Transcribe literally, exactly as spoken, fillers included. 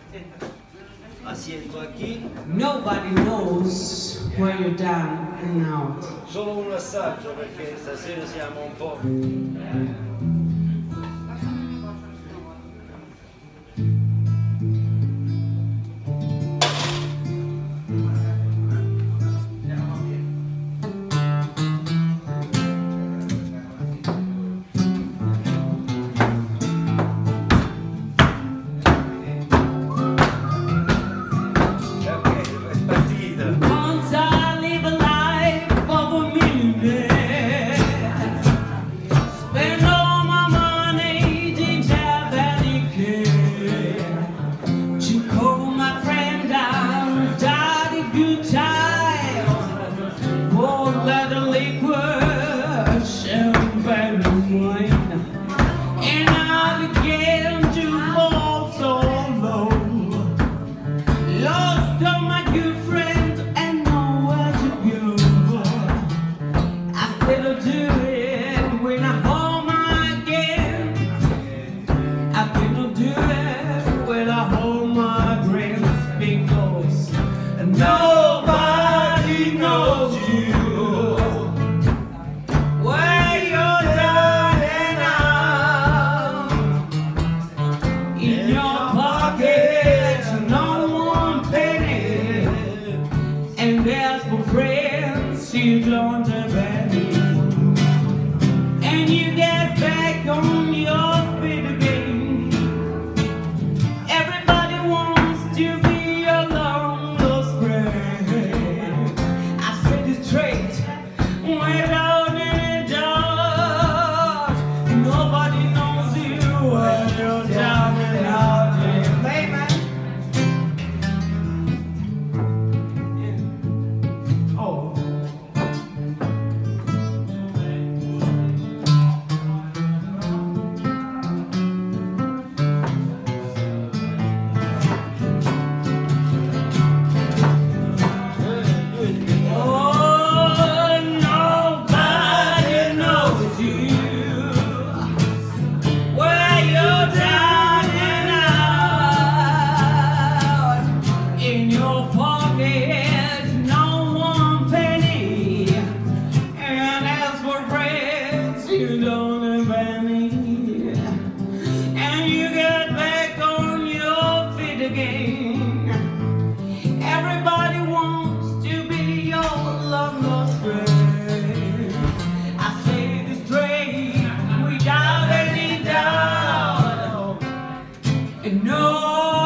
Asiento aquí. Nobody knows where you're down and out. Solo un assaggio perché stasera siamo un po'. Nobody knows you where you're down and out. In your pocket, no one penny, and there's for friends you don't have any. And you get back on your feet again. Everybody wants to be without any doubt. Nobody knows you when you're down and out. Hey, man. Yeah. Oh. You don't have any, and you get back on your feet again. Everybody wants to be your long lost friend. I say this straight without any doubt. And no